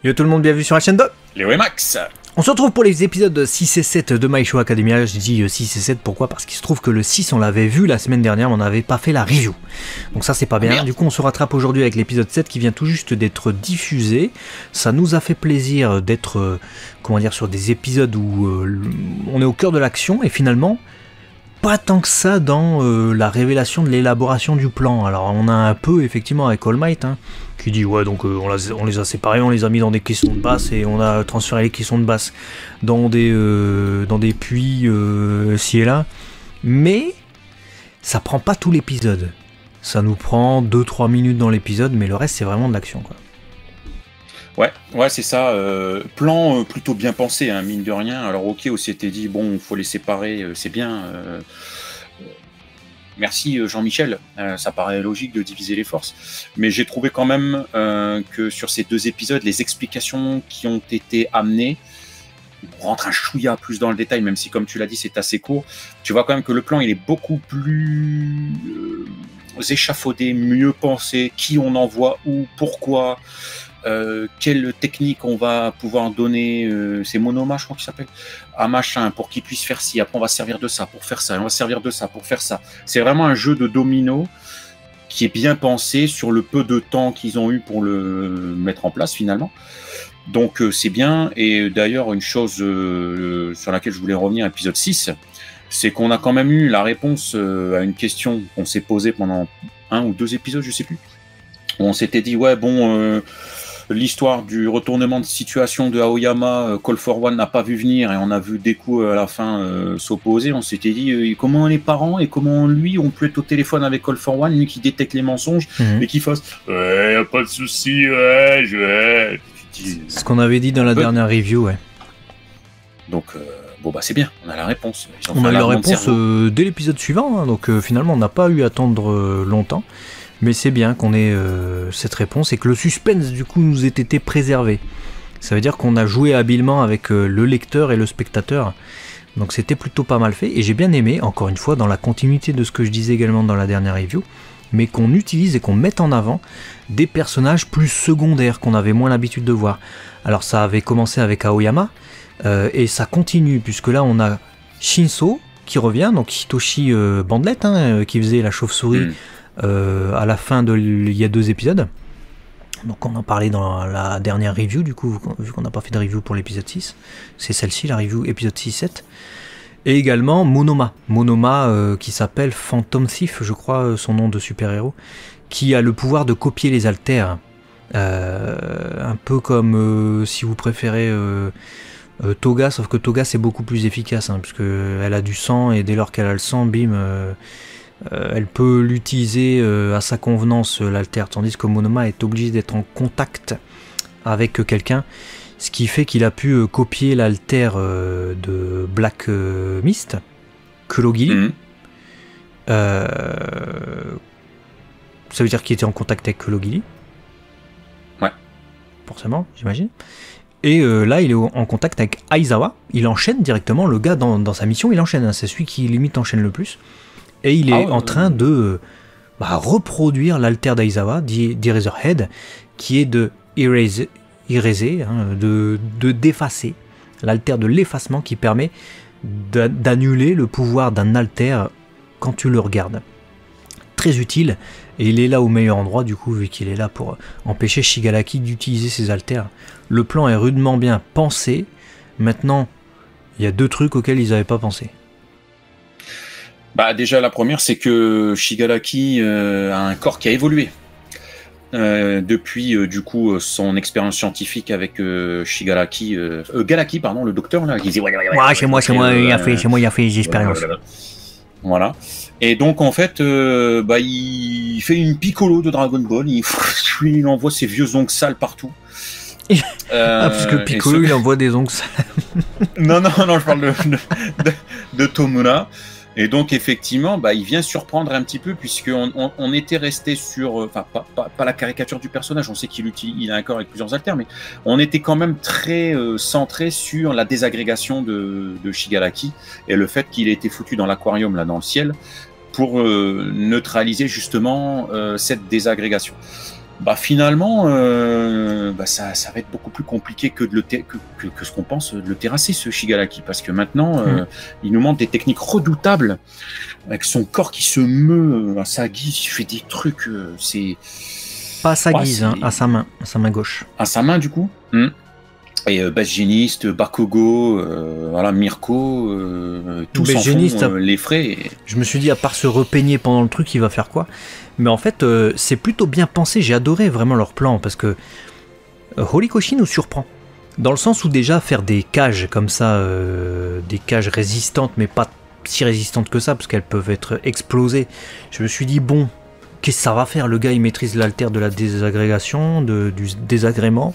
Yo tout le monde, bienvenue sur la chaîne de Léo et Max. On se retrouve pour les épisodes 6 et 7 de My Hero Academia. Je dis 6 et 7, pourquoi? Parce qu'il se trouve que le 6 on l'avait vu la semaine dernière, mais on n'avait pas fait la review. Donc ça c'est pas bien, Merde. Du coup on se rattrape aujourd'hui avec l'épisode 7 qui vient tout juste d'être diffusé. Ça nous a fait plaisir d'être, comment dire, sur des épisodes où on est au cœur de l'action et finalement pas tant que ça dans la révélation de l'élaboration du plan. Alors on a un peu effectivement avec All Might, qui dit ouais donc on les a séparés, on les a mis dans des caissons de basse et on a transféré les caissons de basse dans des puits ci et là, mais ça prend pas tout l'épisode, ça nous prend 2-3 minutes dans l'épisode, mais le reste c'est vraiment de l'action quoi. Ouais, c'est ça. Plan plutôt bien pensé, hein, mine de rien. Alors ok, on s'était dit bon, faut les séparer, c'est bien. Merci Jean-Michel. Ça paraît logique de diviser les forces, mais j'ai trouvé quand même que sur ces deux épisodes, les explications qui ont été amenées, on rentre un chouïa plus dans le détail, même si comme tu l'as dit, c'est assez court. Tu vois quand même que le plan il est beaucoup plus échafaudé, mieux pensé. Qui on envoie où, pourquoi. Quelle technique on va pouvoir donner, c'est Monoma je crois qu'il s'appelle, à machin pour qu'il puisse faire ci, après on va se servir de ça pour faire ça, et on va se servir de ça pour faire ça. C'est vraiment un jeu de domino qui est bien pensé sur le peu de temps qu'ils ont eu pour le mettre en place finalement. Donc c'est bien, et d'ailleurs une chose sur laquelle je voulais revenir, épisode 6, c'est qu'on a quand même eu la réponse à une question qu'on s'est posée pendant un ou deux épisodes, je sais plus. On s'était dit ouais bon, l'histoire du retournement de situation de Aoyama, Call for One n'a pas vu venir et on a vu Deku à la fin s'opposer. On s'était dit comment les parents et comment lui on peut être au téléphone avec Call for One, lui qui détecte les mensonges et qui fasse ouais, y a pas de souci, ouais, je vais. Ce qu'on avait dit dans la dernière review, ouais. Donc bon bah c'est bien, on a la réponse. On a eu la réponse dès l'épisode suivant, donc finalement on n'a pas eu à attendre longtemps. Mais c'est bien qu'on ait cette réponse et que le suspense du coup nous ait été préservé. Ça veut dire qu'on a joué habilement avec le lecteur et le spectateur. Donc c'était plutôt pas mal fait et j'ai bien aimé, encore une fois, dans la continuité de ce que je disais également dans la dernière review, mais qu'on utilise et qu'on mette en avant des personnages plus secondaires qu'on avait moins l'habitude de voir. Alors ça avait commencé avec Aoyama et ça continue puisque là on a Shinso qui revient, donc Hitoshi Bandlet qui faisait la chauve-souris. À la fin il y a 2 épisodes, donc on en parlait dans la dernière review, du coup vu qu'on n'a pas fait de review pour l'épisode 6, c'est celle-ci la review épisode 6-7, et également Monoma qui s'appelle Phantom Thief, je crois son nom de super-héros, qui a le pouvoir de copier les haltères, un peu comme si vous préférez Toga, sauf que Toga c'est beaucoup plus efficace, puisque elle a du sang et dès lors qu'elle a le sang, bim, elle peut l'utiliser à sa convenance, l'alter, tandis que Monoma est obligé d'être en contact avec quelqu'un, ce qui fait qu'il a pu copier l'alter de Black Mist, Kurogiri. Ça veut dire qu'il était en contact avec Kurogiri. Ouais. Forcément, j'imagine. Et là, il est en contact avec Aizawa. Il enchaîne directement, le gars dans sa mission, il enchaîne. C'est celui qui limite enchaîne le plus. Et il est en train de reproduire l'alter d'Aizawa, d'Eraserhead, qui est de eraser, de d'effacer, l'alter de l'effacement qui permet d'annuler le pouvoir d'un alter quand tu le regardes. Très utile, et il est là au meilleur endroit du coup, vu qu'il est là pour empêcher Shigaraki d'utiliser ses alters. Le plan est rudement bien pensé. Maintenant, il y a 2 trucs auxquels ils n'avaient pas pensé. Bah déjà la première c'est que Shigaraki a un corps qui a évolué depuis du coup son expérience scientifique avec Shigaraki, Galaki pardon, le docteur là qui disait ouais, chez moi il a fait des expériences. Voilà. Et donc en fait il fait une Piccolo de Dragon Ball, il envoie ses vieux ongles sales partout. Parce que Piccolo il envoie des ongles sales. non je parle de Tomura. Et donc effectivement, il vient surprendre un petit peu puisqu'on était resté sur, enfin pas la caricature du personnage, on sait il a un corps avec plusieurs haltères, mais on était quand même très centré sur la désagrégation de Shigaraki et le fait qu'il ait été foutu dans l'aquarium là dans le ciel pour neutraliser justement cette désagrégation. Bah finalement, ça va être beaucoup plus compliqué que, que ce qu'on pense de le terrasser, ce Shigaraki, parce que maintenant, il nous montre des techniques redoutables, avec son corps qui se meut à sa guise, il fait des trucs, c'est... Pas à sa guise, hein, à sa main gauche. À sa main, du coup. Et Basginiste, Bakugo, voilà, Mirko, tous en font les frais. Et... Je me suis dit, à part se repeigner pendant le truc, il va faire quoi? Mais en fait, c'est plutôt bien pensé. J'ai adoré vraiment leur plan, parce que Horikoshi nous surprend. Dans le sens où déjà, faire des cages comme ça, des cages résistantes, mais pas si résistantes que ça, parce qu'elles peuvent être explosées. Je me suis dit, bon, qu'est-ce que ça va faire? Le gars, il maîtrise l'altère de la désagrégation, du désagrément.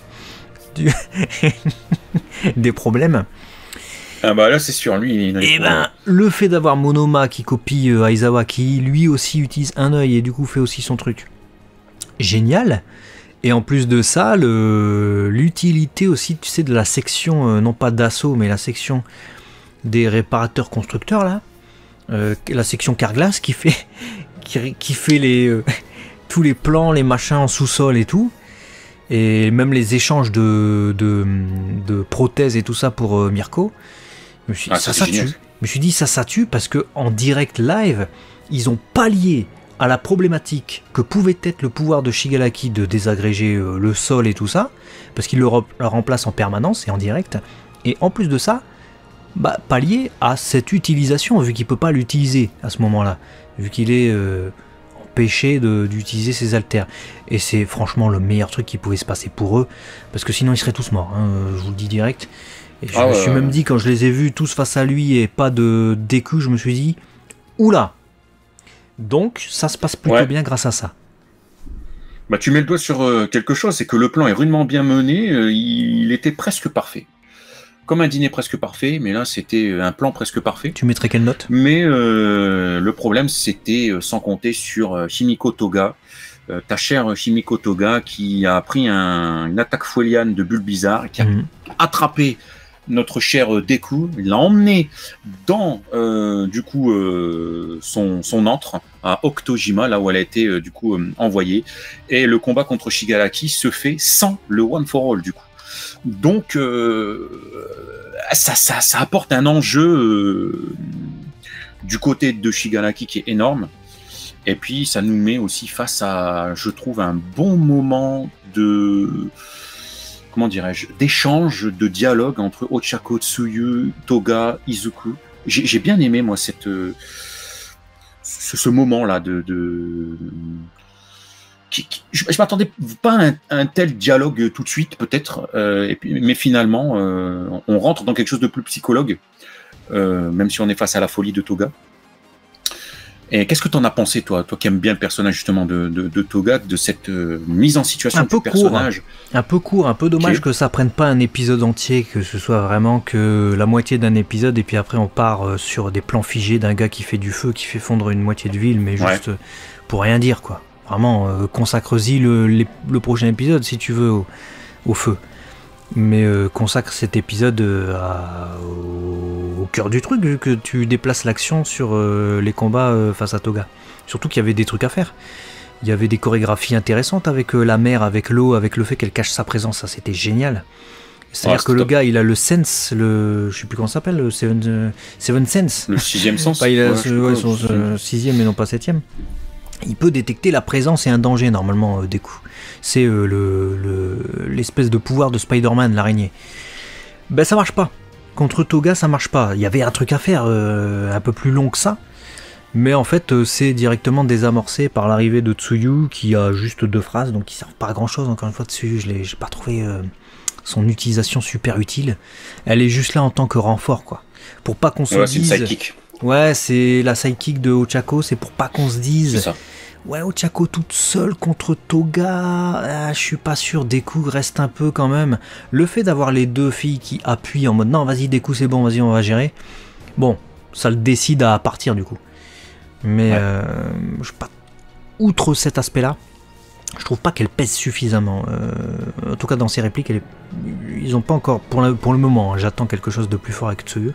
Des problèmes. Ah bah là c'est sûr, lui et ben le fait d'avoir Monoma qui copie Aizawa, qui lui aussi utilise un œil et du coup fait aussi son truc, génial. Et en plus de ça, l'utilité aussi, tu sais, de la section non pas d'assaut mais la section des réparateurs constructeurs là, la section Carglass qui fait les tous les plans, les machins en sous-sol et tout. Et même les échanges de prothèses et tout ça pour Mirko. Je me suis dit, ça tue. Je me suis dit, ça tue parce que en direct live, ils ont pallié à la problématique que pouvait être le pouvoir de Shigaraki de désagréger le sol et tout ça, parce qu'il le remplace en permanence et en direct. Et en plus de ça, pallier à cette utilisation, vu qu'il peut pas l'utiliser à ce moment-là, vu qu'il est... empêché d'utiliser ses haltères. Et c'est franchement le meilleur truc qui pouvait se passer pour eux, parce que sinon ils seraient tous morts, hein, je vous le dis direct. Et je me suis même dit, quand je les ai vus tous face à lui et pas de Deku, je me suis dit, oula. Donc ça se passe plutôt bien grâce à ça. Bah tu mets le doigt sur quelque chose, c'est que le plan est rudement bien mené, il était presque parfait. Comme un dîner presque parfait, mais là c'était un plan presque parfait. Tu mettrais quelle note? Mais le problème c'était sans compter sur Himiko Toga, ta chère Himiko Toga, qui a pris une attaque foliane de bulle bizarre, qui a attrapé notre cher Deku, il l'a emmené dans son antre à Octojima, là où elle a été envoyée, et le combat contre Shigaraki se fait sans le One for All du coup. Donc ça apporte un enjeu du côté de Shigaraki qui est énorme, et puis ça nous met aussi face à, je trouve, un bon moment de, comment dirais-je, d'échange, de dialogue entre Ochako, Tsuyu, Toga, Izuku. J'ai bien aimé moi ce moment là je m'attendais pas à un tel dialogue tout de suite, peut-être, mais finalement, on rentre dans quelque chose de plus psychologue, même si on est face à la folie de Toga. Et qu'est-ce que t'en as pensé, toi qui aimes bien le personnage justement de Toga, de cette mise en situation du personnage? Un peu court, un peu dommage que ça prenne pas un épisode entier, que ce soit vraiment que la moitié d'un épisode, et puis après on part sur des plans figés d'un gars qui fait du feu, qui fait fondre une moitié de ville, mais juste pour rien dire, quoi. Vraiment, consacre-y le prochain épisode si tu veux au feu. Mais consacre cet épisode au cœur du truc, vu que tu déplaces l'action sur les combats face à Toga. Surtout qu'il y avait des trucs à faire. Il y avait des chorégraphies intéressantes avec la mer, avec l'eau, avec le fait qu'elle cache sa présence. Ça, c'était génial. C'est-à-dire que le gars, il a le sense, je sais plus comment ça s'appelle, le Seven Sense. Le sixième sens. Il a son sixième et non pas septième. Il peut détecter la présence et un danger normalement des coups. C'est l'espèce de pouvoir de Spider-Man, l'araignée. Ben ça marche pas. Contre Toga, ça marche pas. Il y avait un truc à faire un peu plus long que ça. Mais en fait, c'est directement désamorcé par l'arrivée de Tsuyu, qui a juste 2 phrases, donc qui servent pas à grand chose. Encore une fois, Tsuyu, je n'ai pas trouvé son utilisation super utile. Elle est juste là en tant que renfort, quoi. Pour pas qu'on se dise... C'est une sidekick. Ouais, c'est la sidekick de Ochako, c'est pour pas qu'on se dise... C'est ça. Ouais, Ochako toute seule contre Toga, je suis pas sûr, Deku reste un peu quand même. Le fait d'avoir les 2 filles qui appuient en mode non, vas-y Deku, c'est bon, vas-y, on va gérer. Bon, ça le décide à partir du coup. Mais je sais pas, outre cet aspect-là, je trouve pas qu'elle pèse suffisamment. En tout cas, dans ses répliques, ils ont pas encore, pour le moment, hein, j'attends quelque chose de plus fort avec Tsuyu.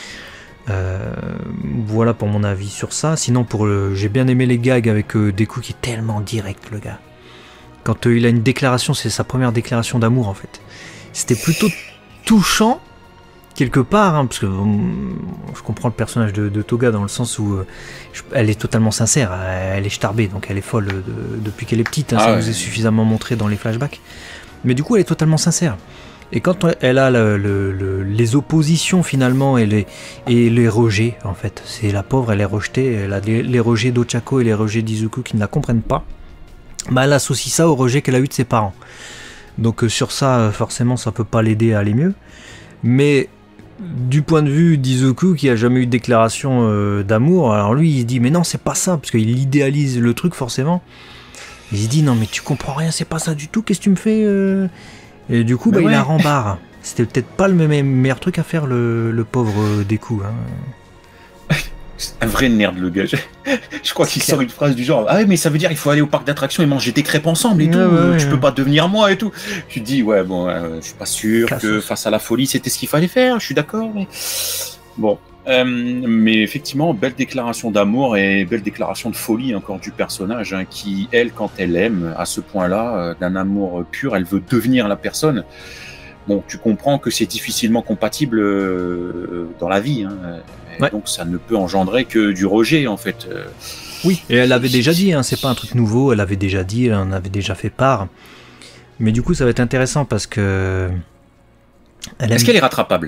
Voilà pour mon avis sur ça. Sinon, j'ai bien aimé les gags avec Deku qui est tellement direct, le gars. quand il a une déclaration, c'est sa première déclaration d'amour en fait. C'était plutôt touchant quelque part, hein, parce que je comprends le personnage de Toga dans le sens où elle est totalement sincère, elle est starbée, donc elle est folle depuis qu'elle est petite, hein, ça nous est suffisamment montré dans les flashbacks. Mais du coup elle est totalement sincère. Et quand elle a les oppositions finalement et les rejets, en fait, c'est la pauvre, elle est rejetée, elle a les rejets d'Ochako et les rejets d'Izuku qui ne la comprennent pas, bah elle associe ça au rejet qu'elle a eu de ses parents. Donc sur ça, forcément, ça peut pas l'aider à aller mieux. Mais du point de vue d'Izuku, qui a jamais eu de déclaration d'amour, alors lui il se dit mais non c'est pas ça, parce qu'il idéalise le truc forcément. Il se dit non mais tu comprends rien, c'est pas ça du tout, qu'est-ce que tu me fais Et du coup, il la rembarre. C'était peut-être pas le meilleur truc à faire, le pauvre Deku. Hein. Un vrai nerd, le gars. Je crois qu'il sort une phrase du genre: ah ouais, mais ça veut dire il faut aller au parc d'attractions et manger des crêpes ensemble et tout. Tu peux pas devenir moi et tout. Tu te dis, ouais, bon, je suis pas sûr que face à la folie, c'était ce qu'il fallait faire. Je suis d'accord, mais bon. Mais effectivement, belle déclaration d'amour et belle déclaration de folie encore du personnage, hein, qui, elle, quand elle aime à ce point-là, d'un amour pur, elle veut devenir la personne. Bon, tu comprends que c'est difficilement compatible dans la vie, hein, donc ça ne peut engendrer que du rejet en fait. Oui, et elle avait déjà dit, hein, c'est pas un truc nouveau, elle avait déjà dit, elle en avait déjà fait part. Mais du coup, ça va être intéressant parce que... Est-ce qu'elle est rattrapable?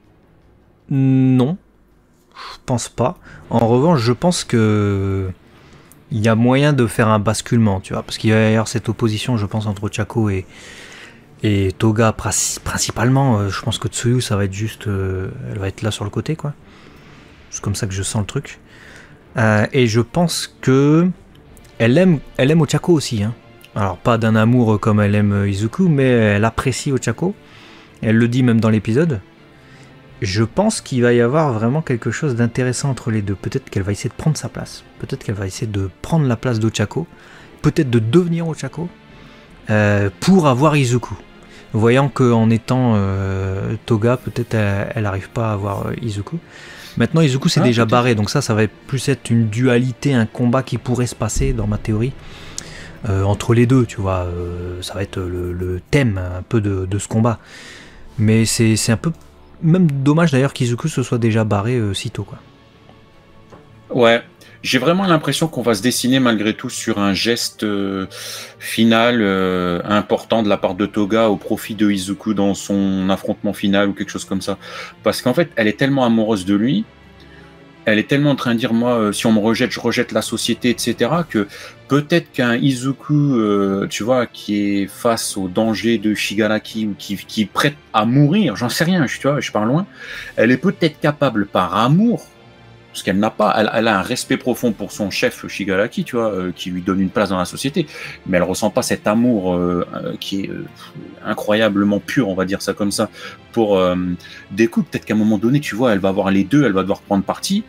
Non. Je pense pas. En revanche, je pense que il y a moyen de faire un basculement, tu vois, parce qu'il y a d'ailleurs cette opposition, je pense, entre Ochako et Toga principalement. Je pense que Tsuyu, ça va être juste, elle va être là sur le côté, quoi. C'est comme ça que je sens le truc. Et je pense que elle aime Ochako aussi, hein. Alors pas d'un amour comme elle aime Izuku, mais elle apprécie Ochako. Elle le dit même dans l'épisode. Je pense qu'il va y avoir vraiment quelque chose d'intéressant entre les deux. Peut-être qu'elle va essayer de prendre sa place. Peut-être qu'elle va essayer de prendre la place d'Ochako. Peut-être de devenir Ochako. Pour avoir Izuku. Voyant qu'en étant Toga, peut-être elle n'arrive pas à avoir Izuku. Maintenant, Izuku s'est déjà barré. Donc ça va plus être une dualité, un combat qui pourrait se passer, dans ma théorie, entre les deux. Tu vois, ça va être le thème un peu de ce combat. Mais c'est un peu... Même dommage d'ailleurs qu'Izuku se soit déjà barré si tôt, quoi. Ouais, j'ai vraiment l'impression qu'on va se dessiner malgré tout sur un geste final important de la part de Toga au profit de Izuku dans son affrontement final ou quelque chose comme ça. Parce qu'en fait, elle est tellement amoureuse de lui, elle est tellement en train de dire moi, si on me rejette, je rejette la société, etc. que peut-être qu'un Izuku, tu vois, qui est face au danger de Shigaraki ou qui est prête à mourir, j'en sais rien, tu vois, je pars loin, elle est peut-être capable par amour, parce qu'elle n'a pas, elle a un respect profond pour son chef Shigaraki, tu vois, qui lui donne une place dans la société, mais elle ressent pas cet amour qui est incroyablement pur, on va dire ça comme ça, pour Deku. Peut-être qu'à un moment donné, tu vois, elle va avoir les deux, elle va devoir prendre parti,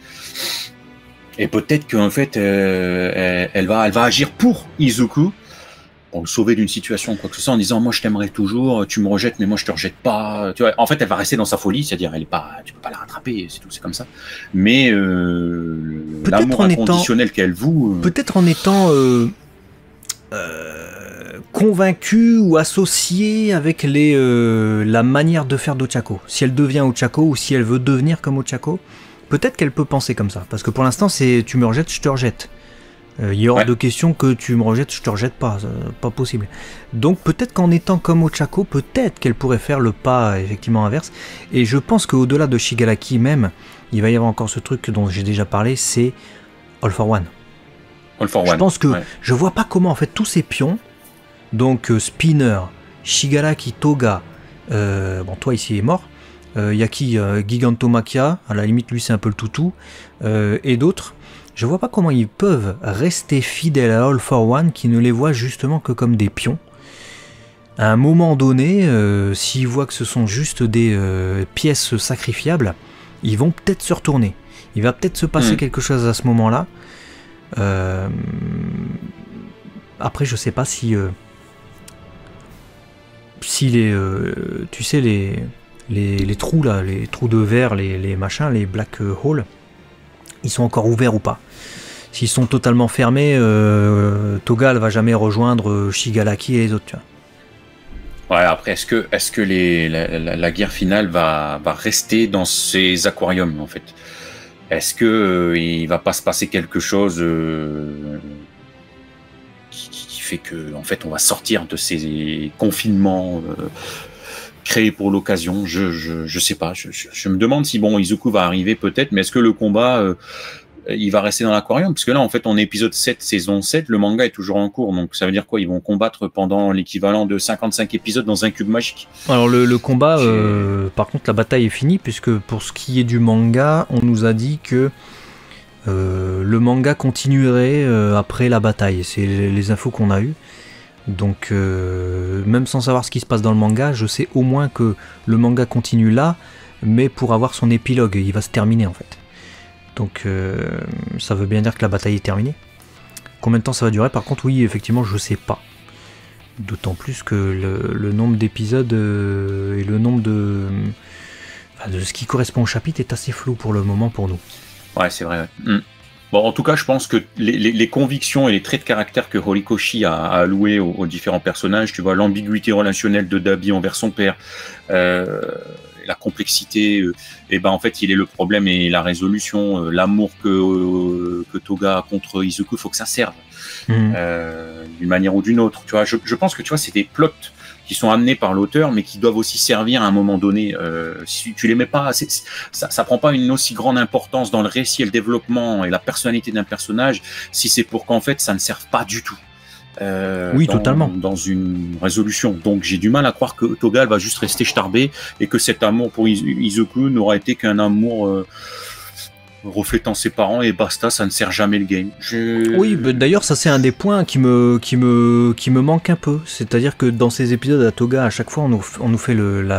et peut-être qu'en fait, elle va agir pour Izuku, pour le sauver d'une situation, quoi que ce soit, en disant moi je t'aimerai toujours, tu me rejettes mais moi je te rejette pas, tu vois. En fait elle va rester dans sa folie, c'est-à-dire elle est pas, tu peux pas la rattraper, c'est tout, c'est comme ça, mais l'amour inconditionnel qu'elle voue, peut-être en étant convaincue ou associée avec la manière de faire d'Ochako, si elle devient Ochako ou si elle veut devenir comme Ochako, peut-être qu'elle peut penser comme ça, parce que pour l'instant c'est tu me rejettes, je te rejette. Il est hors de question que tu me rejettes, je te rejette pas, pas possible. Donc peut-être qu'en étant comme Ochako, peut-être qu'elle pourrait faire le pas effectivement inverse. Et je pense qu'au-delà de Shigaraki même, il va y avoir encore ce truc dont j'ai déjà parlé, c'est All for One. Je pense que je vois pas comment en fait tous ces pions, donc Spinner, Shigaraki, Toga, bon toi ici est mort, Yaki, Gigantomachia, à la limite lui c'est un peu le toutou, et d'autres. Je vois pas comment ils peuvent rester fidèles à All for One qui ne les voit justement que comme des pions. À un moment donné, s'ils voient que ce sont juste des pièces sacrifiables, ils vont peut-être se retourner. Il va peut-être se passer quelque chose à ce moment-là. Après, je sais pas si tu sais les trous là, les trous de verre, les machins, les black holes, ils sont encore ouverts ou pas. s'ils sont totalement fermés, Toga elle va jamais rejoindre Shigaraki et les autres, tu vois. Ouais, après, est-ce que la guerre finale va rester dans ces aquariums, en fait? Est-ce que il va pas se passer quelque chose qui fait que, en fait, on va sortir de ces confinements créés pour l'occasion? Je sais pas. Je me demande si, bon, Izuku va arriver peut-être, mais est-ce que le combat il va rester dans l'aquarium? Parce que là, en fait, on est épisode 7, saison 7, le manga est toujours en cours, donc ça veut dire quoi? Ils vont combattre pendant l'équivalent de 55 épisodes dans un cube magique. Alors le combat, par contre, la bataille est finie, puisque pour ce qui est du manga, on nous a dit que le manga continuerait après la bataille. C'est les infos qu'on a eues. Donc, même sans savoir ce qui se passe dans le manga, je sais au moins que le manga continue là, mais pour avoir son épilogue, il va se terminer en fait. Donc ça veut bien dire que la bataille est terminée. Combien de temps ça va durer? Par contre, oui, effectivement, je sais pas. D'autant plus que le nombre d'épisodes et le nombre de ce qui correspond au chapitre est assez flou pour le moment pour nous. Ouais, c'est vrai. Ouais. Bon, en tout cas, je pense que les convictions et les traits de caractère que Horikoshi a alloués aux différents personnages, tu vois, l'ambiguïté relationnelle de Dabi envers son père, la complexité, et ben en fait il est le problème et la résolution, l'amour que Toga a contre Izuku, faut que ça serve d'une manière ou d'une autre, tu vois. Je pense que tu vois c'est des plots qui sont amenés par l'auteur mais qui doivent aussi servir à un moment donné. Si tu les mets pas, ça prend pas une aussi grande importance dans le récit et le développement et la personnalité d'un personnage si c'est pour qu'en fait ça ne serve pas du tout. Oui, totalement. Dans une résolution. Donc j'ai du mal à croire que Toga va juste rester starbé et que cet amour pour Izuku n'aura été qu'un amour reflétant ses parents et basta, ça ne sert jamais le game. Oui, d'ailleurs ça c'est un des points qui me manque un peu. C'est-à-dire que dans ces épisodes à Toga, à chaque fois on nous fait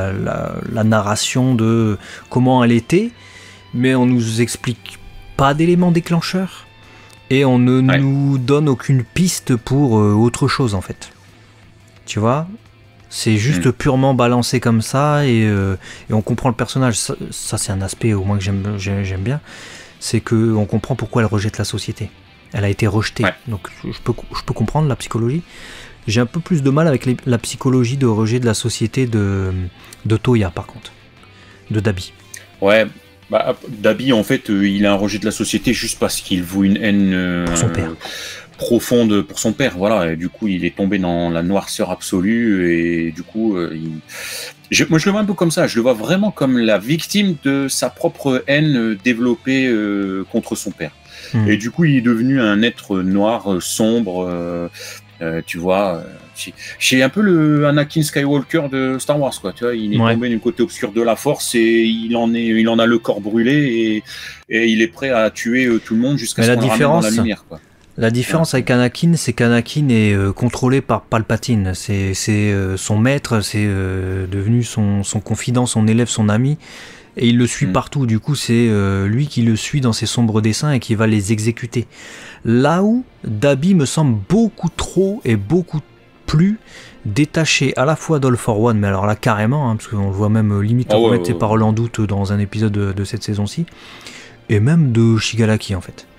la narration de comment elle était, mais on nous explique pas d'éléments déclencheurs. Et on ne nous donne aucune piste pour autre chose en fait. Tu vois, c'est juste purement balancé comme ça et on comprend le personnage. Ça c'est un aspect au moins que j'aime bien. C'est qu'on comprend pourquoi elle rejette la société. Elle a été rejetée. Ouais. Donc je peux comprendre la psychologie. J'ai un peu plus de mal avec la psychologie de rejet de la société de Toya par contre. De Dabi. Ouais. Bah, Dabi, en fait, il a un rejet de la société juste parce qu'il voue une haine pour son père. Profonde pour son père, voilà. Et du coup, il est tombé dans la noirceur absolue et du coup, moi, je le vois un peu comme ça. Je le vois vraiment comme la victime de sa propre haine développée contre son père. Et du coup, il est devenu un être noir, sombre. Tu vois, j'ai un peu le Anakin Skywalker de Star Wars, quoi. Tu vois, il est tombé du côté obscur de la Force et il en a le corps brûlé et il est prêt à tuer tout le monde jusqu'à ce qu'on le ramène dans la lumière, quoi. La différence avec Anakin, c'est qu'Anakin est contrôlé par Palpatine. C'est son maître, c'est devenu son confident, son élève, son ami. Et il le suit partout, du coup c'est lui qui le suit dans ses sombres desseins et qui va les exécuter. Là où Dabi me semble beaucoup trop et beaucoup plus détaché à la fois d'All for One, mais alors là carrément, parce qu'on le voit même limite remettre ses paroles en doute dans un épisode de cette saison-ci, et même de Shigaraki en fait.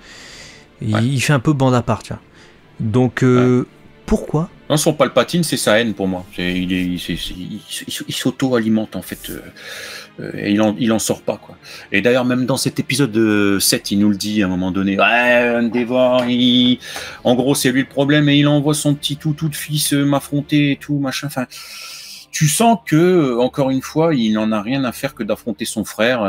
Il fait un peu bande à part, tu vois. Donc pourquoi ? Non, son Palpatine, c'est sa haine pour moi. Il s'auto-alimente en fait. Et il en sort pas, quoi. Et d'ailleurs, même dans cet épisode 7, il nous le dit à un moment donné. Ouais, Endeavor, en gros, c'est lui le problème et il envoie son petit tout de fils m'affronter et tout, machin. Enfin, tu sens que, encore une fois, il n'en a rien à faire que d'affronter son frère.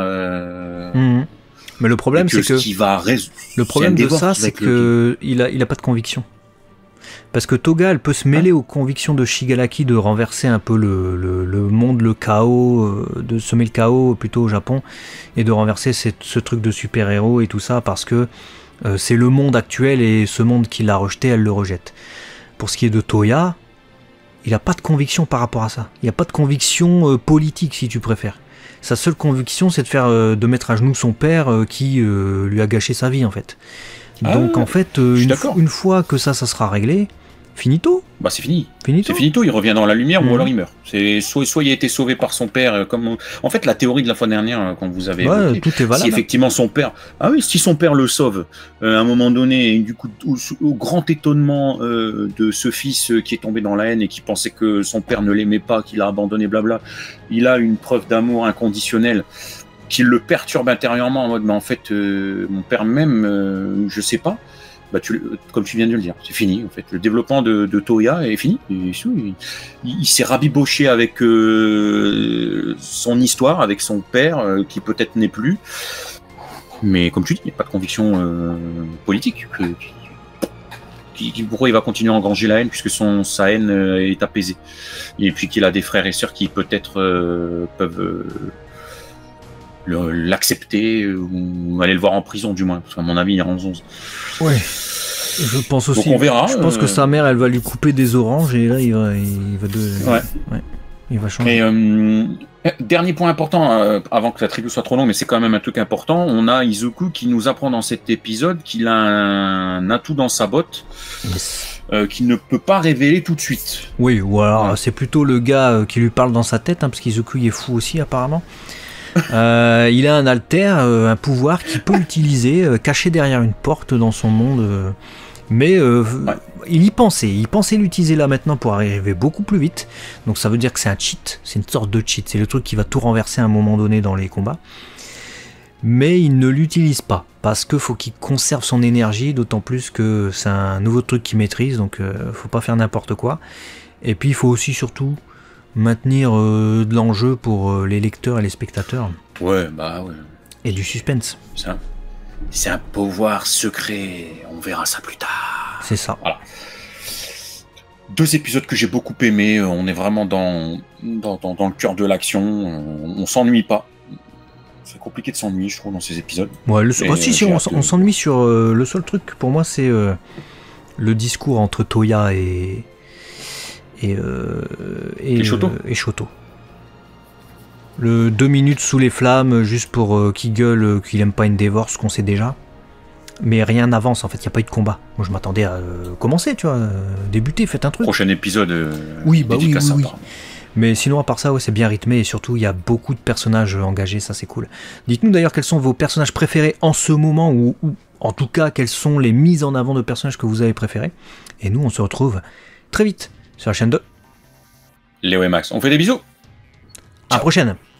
Mais le problème, c'est que le problème de ça, c'est que il a pas de conviction. Parce que Toga, elle peut se mêler aux convictions de Shigaraki de renverser un peu le monde, le chaos, de semer le chaos plutôt au Japon, et de renverser ce truc de super-héros et tout ça, parce que c'est le monde actuel, et ce monde qui l'a rejeté, elle le rejette. Pour ce qui est de Toya, il n'a pas de conviction par rapport à ça. Il n'y a pas de conviction politique, si tu préfères. Sa seule conviction, c'est de mettre à genoux son père qui lui a gâché sa vie, en fait. Donc en fait, une fois que ça sera réglé, Finito. Bah c'est fini. Finito. C'est finito, il revient dans la lumière ou alors il meurt. C'est soit il a été sauvé par son père, comme en fait la théorie de la fois dernière quand vous avez évoqué, tout est valable. si effectivement son père, si son père le sauve à un moment donné, et du coup au grand étonnement de ce fils qui est tombé dans la haine et qui pensait que son père ne l'aimait pas, qu'il a abandonné, blabla, il a une preuve d'amour inconditionnel qui le perturbe intérieurement en mode mais en fait mon père même je sais pas. Bah comme tu viens de le dire, c'est fini en fait. Le développement de Toya est fini. Il s'est rabiboché avec son histoire, avec son père, qui peut-être n'est plus. Mais comme tu dis, il n'y a pas de conviction politique. Pourquoi il va continuer à engranger la haine puisque sa haine est apaisée. Et puis qu'il a des frères et sœurs qui peut-être peuvent l'accepter ou aller le voir en prison du moins. Parce qu'à mon avis, il est en 11. Ouais. Je pense aussi. Donc on verra. Je pense que sa mère, elle va lui couper des oranges et là, il va changer. Et dernier point important, avant que la tribu soit trop longue, mais c'est quand même un truc important. On a Izuku qui nous apprend dans cet épisode qu'il a un atout dans sa botte. Yes. Qu'il ne peut pas révéler tout de suite. Oui, ou alors c'est plutôt le gars qui lui parle dans sa tête, parce qu'Izuku il est fou aussi apparemment. Il a un alter, un pouvoir qu'il peut utiliser, caché derrière une porte dans son monde. Mais il y pensait. Il pensait l'utiliser là maintenant pour arriver beaucoup plus vite. Donc ça veut dire que c'est un cheat. C'est une sorte de cheat. C'est le truc qui va tout renverser à un moment donné dans les combats. Mais il ne l'utilise pas. Parce qu'il faut qu'il conserve son énergie. D'autant plus que c'est un nouveau truc qu'il maîtrise. Donc faut pas faire n'importe quoi. Et puis il faut aussi surtout maintenir de l'enjeu pour les lecteurs et les spectateurs. Ouais. Et du suspense. C'est un pouvoir secret. On verra ça plus tard. C'est ça. Voilà. 2 épisodes que j'ai beaucoup aimés. On est vraiment dans le cœur de l'action. On s'ennuie pas. C'est compliqué de s'ennuyer, je trouve, dans ces épisodes. Ouais, on s'ennuie sur le seul truc pour moi, c'est le discours entre Toya et Shoto. Le 2 minutes sous les flammes, juste pour qu'il gueule qu'il aime pas Endeavor, ce qu'on sait déjà. Mais rien n'avance, en fait, il n'y a pas eu de combat. Moi, je m'attendais à commencer, tu vois, débuter, faites un truc. Prochain épisode, oui. Mais sinon, à part ça, c'est bien rythmé, et surtout, il y a beaucoup de personnages engagés, ça c'est cool. Dites-nous d'ailleurs quels sont vos personnages préférés en ce moment, ou en tout cas, quelles sont les mises en avant de personnages que vous avez préférés. Et nous, on se retrouve très vite sur la chaîne de Léo et Max. On fait des bisous. À la prochaine.